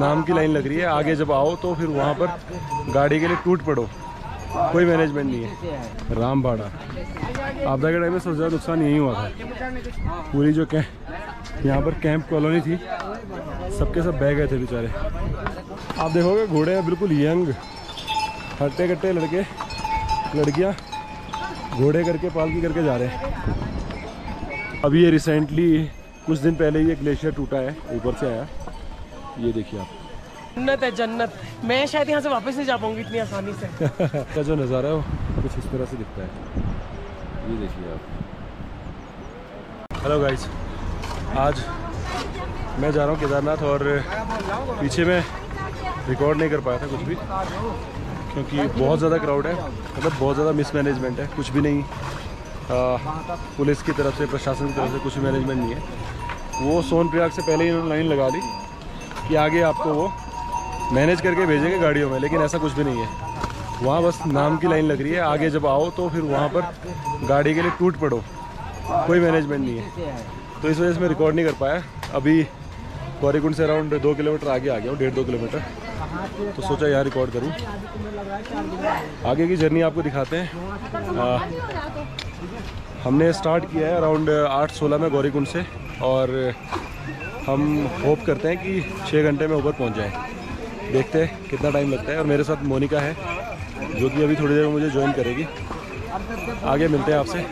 नाम की लाइन लग रही है, आगे जब आओ तो फिर वहाँ पर गाड़ी के लिए टूट पड़ो, कोई मैनेजमेंट नहीं है। रामबाड़ा आपदा के टाइम में सबसे ज़्यादा नुकसान यही हुआ था। पूरी जो यहाँ पर कैंप कॉलोनी थी, सबके सब बह गए थे बेचारे। आप देखोगे घोड़े हैं बिल्कुल यंग, हट्टे कट्टे लड़के लड़कियाँ घोड़े करके पालकी करके जा रहे हैं। अभी ये रिसेंटली कुछ दिन पहले ही एक ग्लेशियर टूटा है, ऊपर से आया। ये देखिए आप, जन्नत है जन्नत। मैं शायद यहाँ से वापस नहीं जा पाऊंगी इतनी आसानी से। का जो नज़ारा है वो कुछ इस तरह से दिखता है। ये देखिए आप। हेलो गाइस, आज मैं जा रहा हूँ केदारनाथ और पीछे मैं रिकॉर्ड नहीं कर पाया था कुछ भी, क्योंकि बहुत ज़्यादा क्राउड है, मतलब बहुत ज़्यादा मिसमैनेजमेंट है। कुछ भी नहीं, पुलिस की तरफ से, प्रशासन की तरफ से कुछ भी मैनेजमेंट नहीं है। वो सोनप्रयाग से पहले ही उन्होंने लाइन लगा ली कि आगे आपको वो मैनेज करके भेजेंगे गाड़ियों में, लेकिन ऐसा कुछ भी नहीं है। वहाँ बस नाम की लाइन लग रही है, आगे जब आओ तो फिर वहाँ पर गाड़ी के लिए टूट पड़ो, कोई मैनेजमेंट नहीं है। तो इस वजह से मैं रिकॉर्ड नहीं कर पाया। अभी गौरीकुंड से अराउंड 2 किलोमीटर आगे आ गया हूँ, 1.5-2 किलोमीटर, तो सोचा यहाँ रिकॉर्ड करूँ। आगे की जर्नी आपको दिखाते हैं। हमने स्टार्ट किया है अराउंड 8:16 में गौरीकुंड से, और हम होप करते हैं कि 6 घंटे में ऊपर पहुँच जाएँ। देखते हैं कितना टाइम लगता है। और मेरे साथ मोनिका है, जो कि अभी थोड़ी देर में मुझे ज्वाइन करेगी। आगे मिलते हैं आपसे।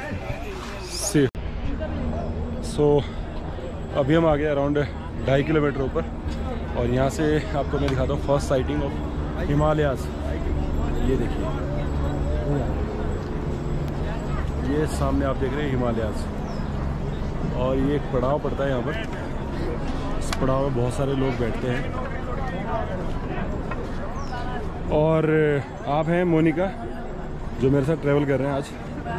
सो अभी हम आ गए अराउंड 2.5 किलोमीटर ऊपर, और यहाँ से आपको मैं दिखाता हूँ फर्स्ट साइटिंग ऑफ हिमालयाज़। ये देखिए, ये सामने आप देख रहे हैं हिमालयाज़, और ये एक पड़ाव पड़ता है यहाँ पर। इस पड़ाव में बहुत सारे लोग बैठते हैं। और आप हैं मोनिका, जो मेरे साथ ट्रैवल कर रहे हैं आज।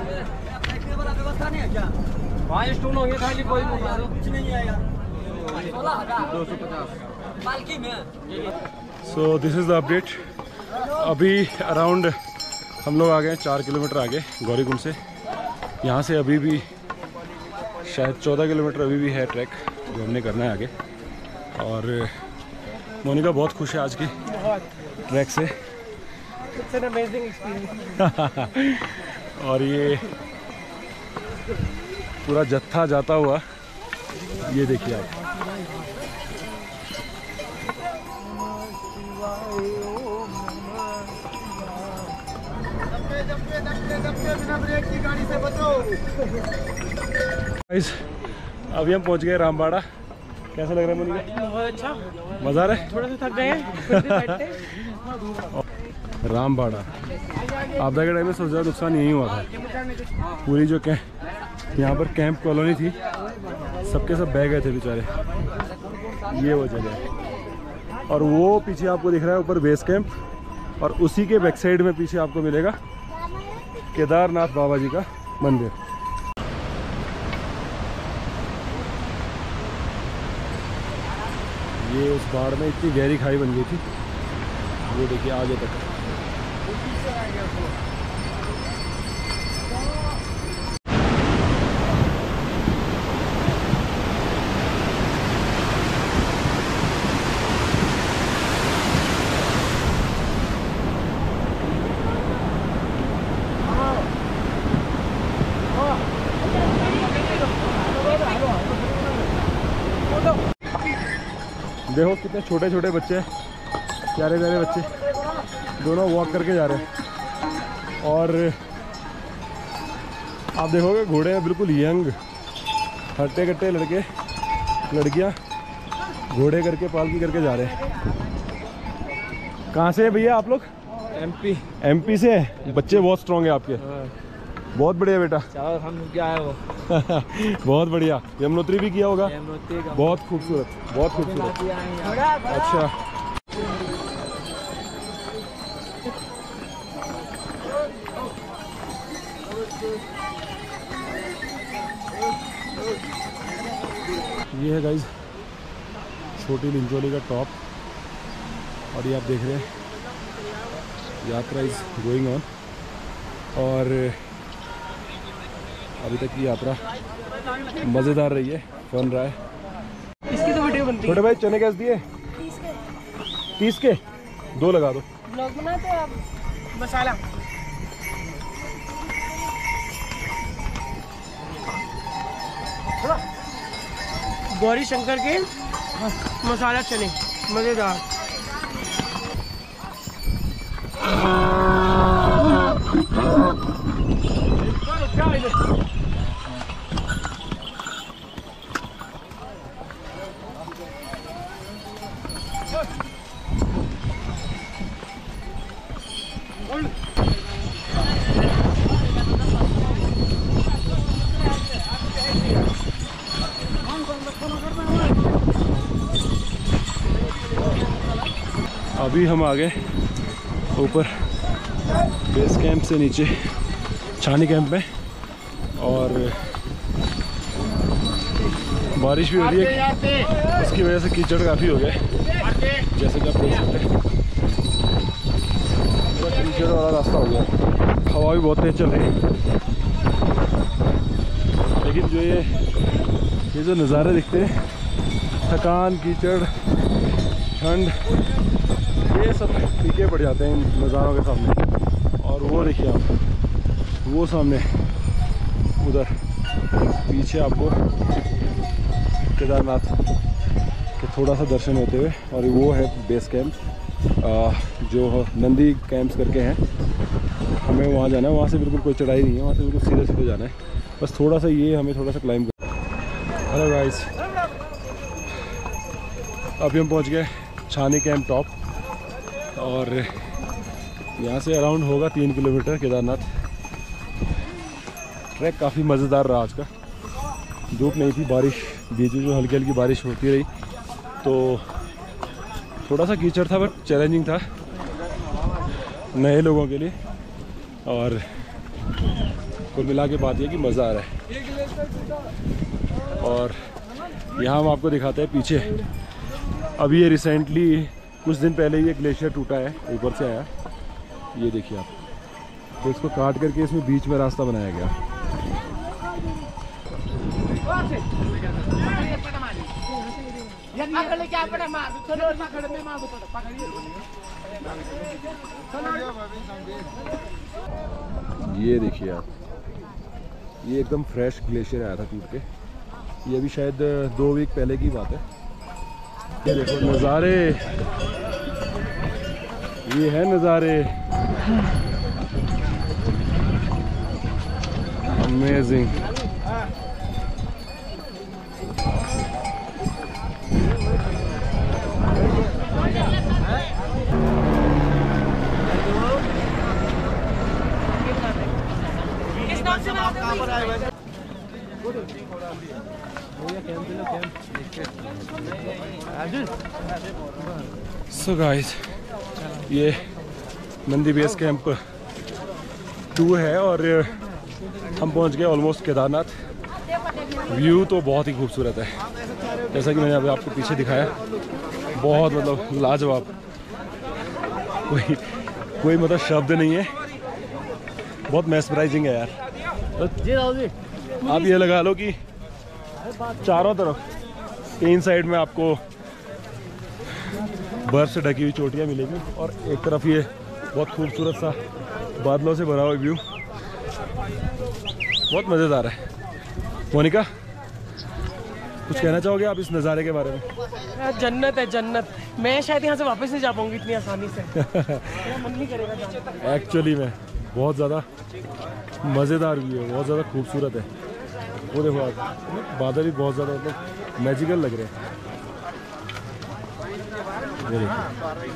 So this is the update. अभी अराउंड हम लोग आ गए 4 किलोमीटर आगे गौरीकुंड से। यहाँ से अभी भी शायद 14 किलोमीटर अभी भी है ट्रैक जो हमने करना है आगे। और मोनिका बहुत खुश है आज की ट्रैक से। It's an amazing experience. और ये पूरा जत्था जाता हुआ, ये देखिए आप। अभी हम पहुंच गए रामबाड़ा। कैसा लग रहा है मोनिका? बहुत अच्छा, मजा आ रहा है? थोड़ा सा थक गए हैं। रामबाड़ा आपदा के टाइम में सबसे ज़्यादा नुकसान यही हुआ था। पूरी जो यहाँ पर कैंप कॉलोनी थी, सबके सब बह गए थे बेचारे। ये वो जगह है, और वो पीछे आपको दिख रहा है ऊपर बेस कैंप, और उसी के बैक साइड में पीछे आपको मिलेगा केदारनाथ बाबा जी का मंदिर। ये उस बाढ़ में इतनी गहरी खाई बन गई थी, वो देखिए आगे तक। देखो कितने छोटे छोटे बच्चे, प्यारे प्यारे बच्चे, दोनों वॉक करके जा रहे हैं। और आप देखोगे घोड़े हैं बिल्कुल यंग, हट्टे कट्टे लड़के लड़कियां घोड़े करके पालकी करके जा रहे हैं। कहाँ से हैं भैया आप लोग? एमपी से है। बच्चे बहुत स्ट्रॉन्ग है आपके। बहुत बढ़िया बेटा। हम क्या है वो बहुत बढ़िया। यमुनोत्री भी किया होगा? बहुत खूबसूरत, बहुत खूबसूरत। अच्छा, ये है गाइज छोटी लिंचोली का टॉप, और ये आप देख रहे हैं यात्रा इज गोइंग ऑन। और अभी तक की यात्रा मज़ेदार रही है, फन रहा है। इसकी तो वीडियो बनती है। छोटे भाई चने कैसे दिए? 30 के 2 लगा दो। ब्लॉग बनाते हो आप? मसाला गौरी शंकर के मसाला चने मज़ेदार। अभी हम आ गए ऊपर बेस कैंप से नीचे छानी कैंप में, और बारिश भी हो रही है, उसकी वजह से कीचड़ काफ़ी हो गया जैसे कि आप देख सकते हैं। कीचड़ वाला रास्ता हो गया, हवा भी बहुत तेज चल रही है, लेकिन जो ये जो नज़ारे दिखते हैं, थकान, कीचड़, ठंड, ये सब फीके पड़ जाते हैं इन नज़ारों के सामने। और वो देखिए आप, वो सामने उधर पीछे आपको केदारनाथ के थोड़ा सा दर्शन होते हुए, और वो है बेस कैंप जो नंदी कैंप्स करके हैं। हमें वहाँ जाना है, वहाँ से बिल्कुल कोई चढ़ाई नहीं है, वहाँ से बिल्कुल सीधे सीधे जाना है, बस थोड़ा सा ये हमें थोड़ा सा क्लाइंब कर। हेलो गाइस, अभी हम पहुँच गए छानी कैंप टॉप, और यहाँ से अराउंड होगा 3 किलोमीटर केदारनाथ। ट्रैक काफ़ी मज़ेदार रहा आज का। धूप नहीं थी, बारिश बीच में जो हल्की हल्की बारिश होती रही, तो थोड़ा सा कीचड़ था, बट चैलेंजिंग था नए लोगों के लिए। और कुल मिला के बात ये कि मज़ा आ रहा है। और यहाँ हम आपको दिखाते हैं पीछे, अभी ये रिसेंटली कुछ दिन पहले ये ग्लेशियर टूटा है, ऊपर से आया, ये देखिए आप। तो इसको काट करके इसमें बीच में रास्ता बनाया गया। ये देखिए आप, ये एकदम फ्रेश ग्लेशियर आया था टूट के। ये अभी शायद 2 वीक पहले की बात है। ये देखो नज़ारे, ये है नज़ारे, अमेजिंग। सो गाइस, ये नंदी बेस कैंप 2 है, और हम पहुंच गए ऑलमोस्ट केदारनाथ। व्यू तो बहुत ही खूबसूरत है, जैसा कि मैंने अभी आपको पीछे दिखाया, बहुत मतलब लाजवाब, कोई मतलब शब्द नहीं है, बहुत मैस्मराइजिंग है यार। तो आप ये लगा लो कि चारों तरफ 3 साइड में आपको बर्फ से ढकी हुई चोटियाँ मिलेगी, और एक तरफ ये बहुत खूबसूरत सा बादलों से भरा हुआ व्यू, बहुत मज़ेदार है। मोनिका, कुछ कहना चाहोगे आप इस नज़ारे के बारे में? जन्नत है, जन्नत। मैं शायद यहाँ से वापस नहीं जा पाऊंगी इतनी आसानी से। मेरा मन नहीं करेगा जाने। एक्चुअली में बहुत ज़्यादा मज़ेदार व्यू है, बहुत ज़्यादा खूबसूरत है। वो देखो आप, बादल भी बहुत ज़्यादा मतलब मैजिकल लग रहे हैं। ये देखिए,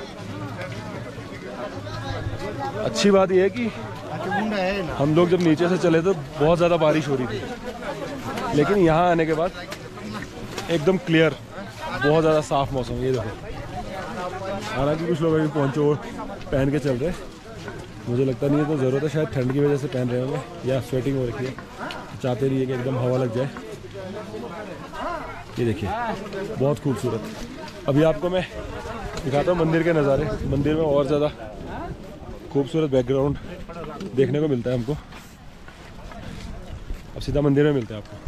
अच्छी बात यह है कि हम लोग जब नीचे से चले तो बहुत ज़्यादा बारिश हो रही थी, लेकिन यहाँ आने के बाद एकदम क्लियर, बहुत ज़्यादा साफ़ मौसम। ये देखो, हालांकि कुछ लोग अभी पोंचो पहन के चल रहे, मुझे लगता नहीं है तो ज़रूरत है, शायद ठंड की वजह से पहन रहे होंगे या स्वेटिंग हो रखी है, चाहते नहीं है कि एकदम हवा लग जाए। ये देखिए, बहुत खूबसूरत। अभी आपको मैं दिखाता हूँ मंदिर के नज़ारे। मंदिर में और ज़्यादा खूबसूरत बैकग्राउंड देखने को मिलता है हमको। अब सीधा मंदिर में मिलता है आपको।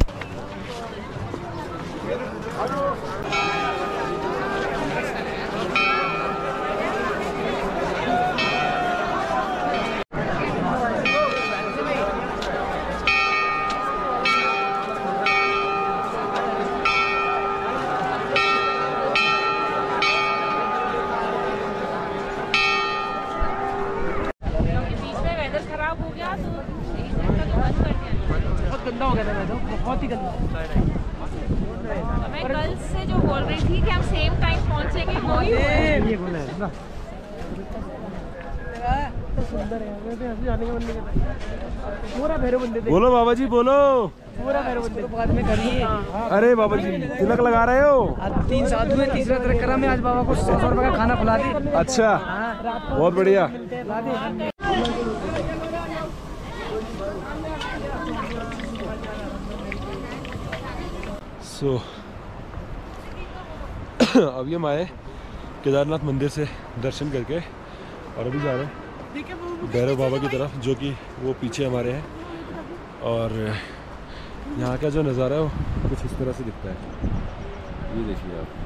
प्रैक्टिकल। मैं कल से जो बोल रही थी कि हम सेम टाइम पहुंचेंगे वो ही ये बोला है ना, तो सुंदर है, मैं तो यहाँ से जाने का मन नहीं करता। पूरा भैरव बंदे थे, बोलो बाबा जी बोलो। पूरा भैरव बंदे बाद में करिए। अरे बाबा जी तिलक लगा रहे हो? आज 3 साधु है, तीसरा तिलक करा मैं आज बाबा को 100 रुपए का खाना खिला दी। अच्छा बहुत बढ़िया। सो अभी हम आए केदारनाथ मंदिर से दर्शन करके और अभी जा रहे हैं भैरव बाबा की तरफ, जो कि वो पीछे हमारे हैं। और यहाँ का जो नज़ारा है वो कुछ इस तरह से दिखता है, ये देखिए आप।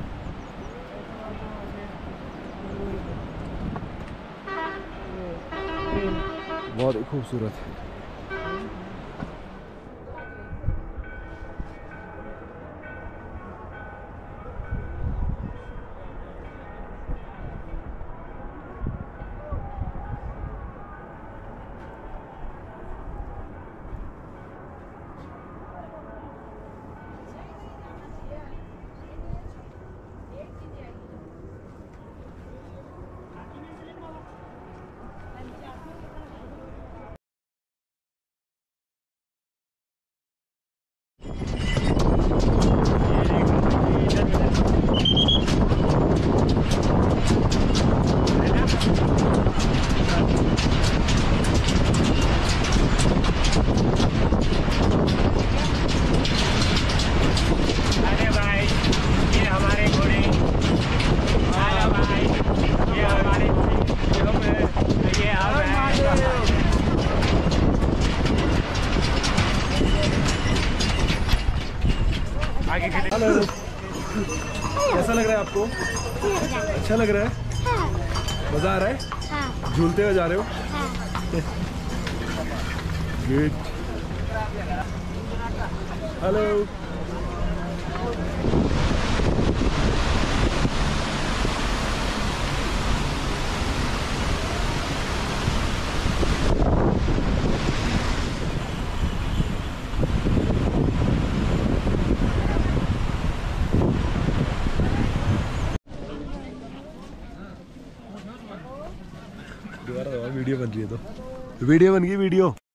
बहुत ही खूबसूरत है। हेलो, कैसा लग रहा है आपको? अच्छा लग रहा है? मजा आ रहा है? झूलते हुए जा रहे हो? गुड। हेलो, दोबारा वीडियो बन रही है तो वीडियो बन गई वीडियो।